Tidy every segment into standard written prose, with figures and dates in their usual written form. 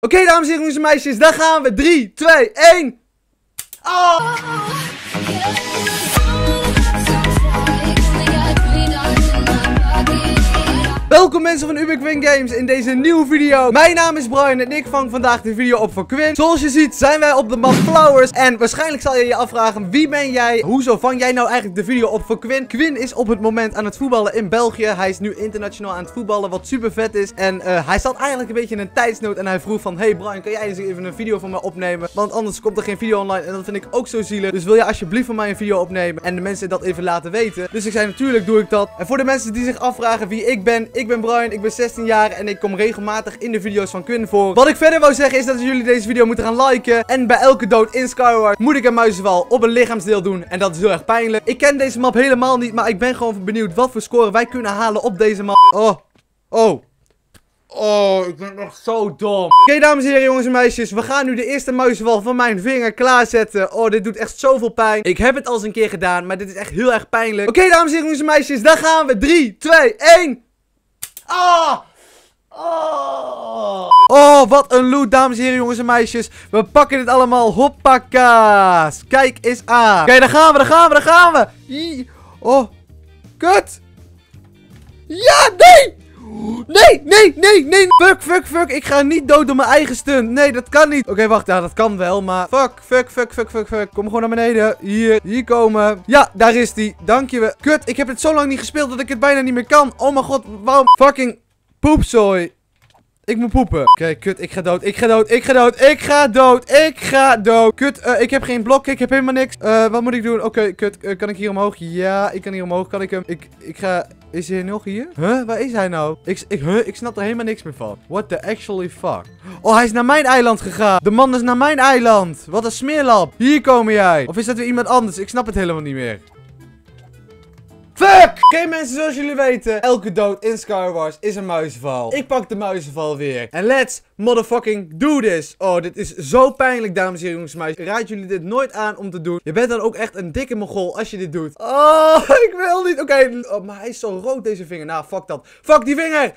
Oké, dames en heren, jongens en meisjes, daar gaan we. 3, 2, 1. Oh! Welkom mensen van Uberquinn Games in deze nieuwe video. Mijn naam is Brian en ik vang vandaag de video op voor Quinn. Zoals je ziet zijn wij op de map Flowers. En waarschijnlijk zal je je afvragen, wie ben jij? Hoezo vang jij nou eigenlijk de video op voor Quinn? Quinn is op het moment aan het voetballen in België. Hij is nu internationaal aan het voetballen, wat super vet is. En hij zat eigenlijk een beetje in een tijdsnood en hij vroeg van, hey Brian, kan jij eens even een video van mij opnemen? Want anders komt er geen video online en dat vind ik ook zo zielig. Dus wil je alsjeblieft van mij een video opnemen en de mensen dat even laten weten? Dus ik zei, natuurlijk doe ik dat. En voor de mensen die zich afvragen wie ik ben Brian, ik ben 16 jaar en ik kom regelmatig in de video's van Quinn voor. Wat ik verder wou zeggen is dat jullie deze video moeten gaan liken. En bij elke dood in Skyward moet ik een muizenval op een lichaamsdeel doen. En dat is heel erg pijnlijk. Ik ken deze map helemaal niet, maar ik ben gewoon benieuwd wat voor score wij kunnen halen op deze map. Oh, ik ben nog zo dom. Oké, dames en heren, jongens en meisjes. We gaan nu de eerste muizenval van mijn vinger klaarzetten. Oh, dit doet echt zoveel pijn. Ik heb het al eens een keer gedaan, maar dit is echt heel erg pijnlijk. Oké, dames en heren, jongens en meisjes. Daar gaan we. 3, 2, 1. Oh, wat een loot, dames en heren, jongens en meisjes. We pakken dit allemaal. Hoppakaas. Kijk eens aan. Oké, daar gaan we. Oh, kut. Ja, nee. Nee. Fuck. Ik ga niet dood door mijn eigen stunt. Nee, dat kan niet. Oké, wacht. Ja, dat kan wel, maar... Fuck. Kom gewoon naar beneden. Hier komen. Ja, daar is die. Dankjewel. Kut, ik heb het zo lang niet gespeeld dat ik het bijna niet meer kan. Oh mijn god, waarom... Fucking poepzooi. Ik moet poepen. Oké, kut, ik ga dood. Kut, ik heb geen blok, ik heb helemaal niks. Wat moet ik doen? Oké, kut, kan ik hier omhoog? Ja, ik kan hier omhoog. Kan ik hem? Ik ga... Is hij nog hier? Huh? Waar is hij nou? Ik snap er helemaal niks meer van. What the actually fuck? Oh, hij is naar mijn eiland gegaan. De man is naar mijn eiland. Wat een smeerlap. Hier komen jij. Of is dat weer iemand anders? Ik snap het helemaal niet meer. Fuck! Oké mensen, zoals jullie weten, elke dood in Skywars is een muizenval. Ik pak de muizenval weer. En let's motherfucking do this. Oh, dit is zo pijnlijk, dames en heren, jongens en meisjes. Ik raad jullie dit nooit aan om te doen. Je bent dan ook echt een dikke mogol als je dit doet. Oh, ik wil niet. Oké, oh, maar hij is zo rood, deze vinger. Nou, fuck dat. Fuck die vinger!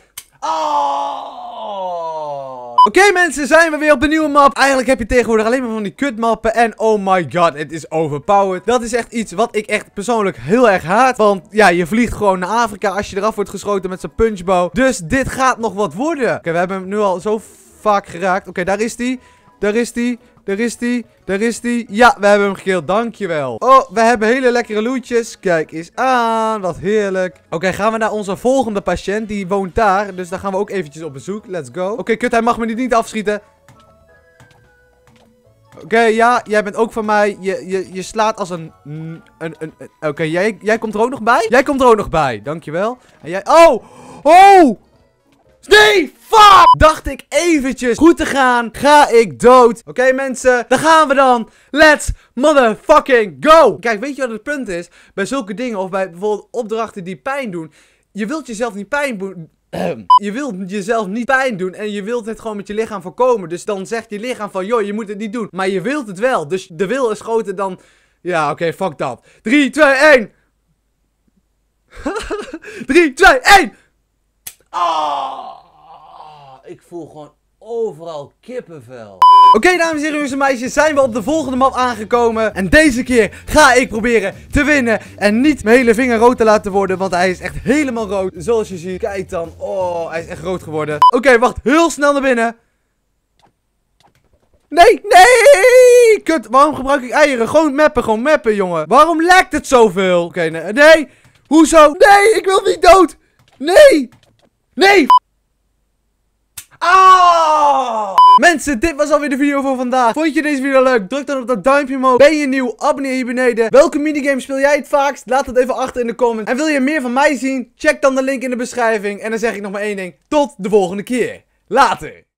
Oh. Oké mensen, zijn we weer op een nieuwe map. Eigenlijk heb je tegenwoordig alleen maar van die kutmappen. En oh my god, het is overpowered. Dat is echt iets wat ik echt persoonlijk heel erg haat. Want ja, je vliegt gewoon naar Afrika als je eraf wordt geschoten met zijn punchbow. Dus dit gaat nog wat worden. Oké, we hebben hem nu al zo vaak geraakt. Oké, daar is die. Daar is die. Ja, we hebben hem gekild. Dankjewel. Oh, we hebben hele lekkere lootjes. Kijk eens aan. Wat heerlijk. Oké, gaan we naar onze volgende patiënt. Die woont daar. Dus daar gaan we ook eventjes op bezoek. Let's go. Oké, kut. Hij mag me niet afschieten. Oké, ja. Jij bent ook van mij. Je slaat als een... Oké, jij komt er ook nog bij? Dankjewel. En jij... Oh! Nee, fuck! Dacht ik eventjes goed te gaan, ga ik dood. Oké, mensen, daar gaan we dan. Let's motherfucking go. Kijk, weet je wat het punt is? Bij zulke dingen of bij bijvoorbeeld opdrachten die pijn doen. Je wilt jezelf niet pijn doen. Je wilt jezelf niet pijn doen en je wilt het gewoon met je lichaam voorkomen. Dus dan zegt je lichaam van, joh, je moet het niet doen. Maar je wilt het wel. Dus de wil is groter dan... Ja, oké, fuck dat. 3, 2, 1. 3, 2, 1. Ik voel gewoon overal kippenvel. Oké, dames en heren, jongens en meisjes, zijn we op de volgende map aangekomen. En deze keer ga ik proberen te winnen. En niet mijn hele vinger rood te laten worden, want hij is echt helemaal rood. Zoals je ziet, kijk dan. Oh, hij is echt rood geworden. Oké, wacht, heel snel naar binnen. Nee! Kut, waarom gebruik ik eieren? Gewoon mappen, jongen. Waarom lekt het zoveel? Oké, nee. Hoezo? Nee, ik wil niet dood. Nee! Mensen, dit was alweer de video voor vandaag. Vond je deze video leuk? Druk dan op dat duimpje omhoog. Ben je nieuw? Abonneer hier beneden. Welke minigame speel jij het vaakst? Laat het even achter in de comments. En wil je meer van mij zien? Check dan de link in de beschrijving. En dan zeg ik nog maar één ding. Tot de volgende keer. Later!